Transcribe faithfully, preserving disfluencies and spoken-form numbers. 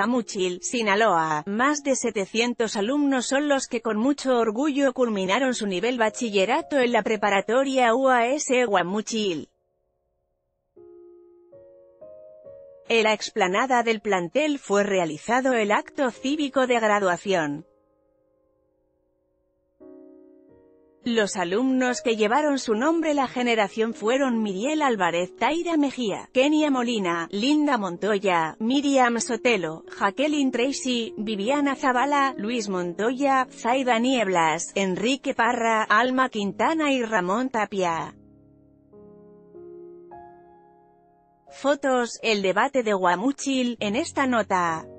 Guamúchil, Sinaloa. Más de setecientos alumnos son los que con mucho orgullo culminaron su nivel bachillerato en la preparatoria U A S Guamúchil. En la explanada del plantel fue realizado el acto cívico de graduación. Los alumnos que llevaron su nombre la generación fueron Miriel Álvarez, Taira Mejía, Kenia Molina, Linda Montoya, Miriam Sotelo, Jacqueline Tracy, Viviana Zavala, Luis Montoya, Zaida Nieblas, Enrique Parra, Alma Quintana y Ramón Tapia. Fotos, el debate de Guamúchil, en esta nota.